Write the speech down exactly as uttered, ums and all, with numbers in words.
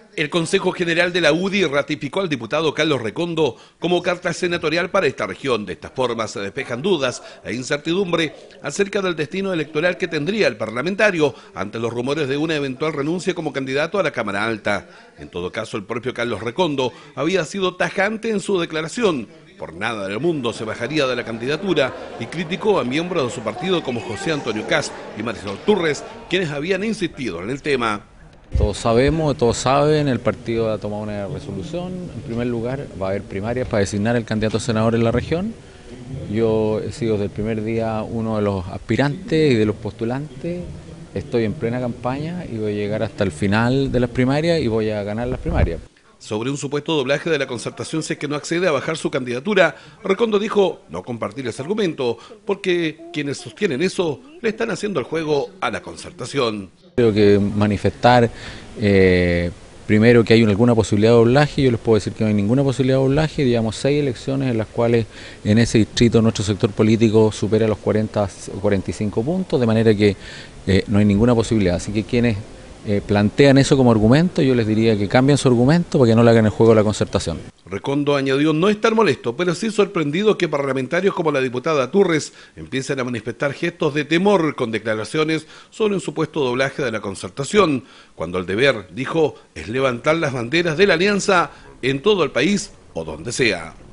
El Consejo General de la U D I ratificó al diputado Carlos Recondo como carta senatorial para esta región. De esta forma se despejan dudas e incertidumbre acerca del destino electoral que tendría el parlamentario ante los rumores de una eventual renuncia como candidato a la Cámara Alta. En todo caso, el propio Carlos Recondo había sido tajante en su declaración. Por nada del mundo se bajaría de la candidatura y criticó a miembros de su partido como José Antonio Kast y Marisol Turres, quienes habían insistido en el tema. Todos sabemos, todos saben, el partido ha tomado una resolución. En primer lugar, va a haber primarias para designar el candidato a senador en la región. Yo he sido desde el primer día uno de los aspirantes y de los postulantes. Estoy en plena campaña y voy a llegar hasta el final de las primarias y voy a ganar las primarias. Sobre un supuesto doblaje de la Concertación si es que no accede a bajar su candidatura, Recondo dijo no compartir ese argumento, porque quienes sostienen eso le están haciendo el juego a la Concertación. Creo que manifestar eh, primero que hay alguna posibilidad de doblaje. Yo les puedo decir que no hay ninguna posibilidad de doblaje. Llevamos seis elecciones en las cuales en ese distrito nuestro sector político supera los cuarenta o cuarenta y cinco puntos, de manera que eh, no hay ninguna posibilidad. Así que quienes Eh, plantean eso como argumento, yo les diría que cambien su argumento para que no le hagan el juego a la Concertación. Recondo añadió no estar molesto, pero sí sorprendido que parlamentarios como la diputada Turres empiecen a manifestar gestos de temor con declaraciones sobre un supuesto doblaje de la Concertación, cuando el deber, dijo, es levantar las banderas de la alianza en todo el país o donde sea.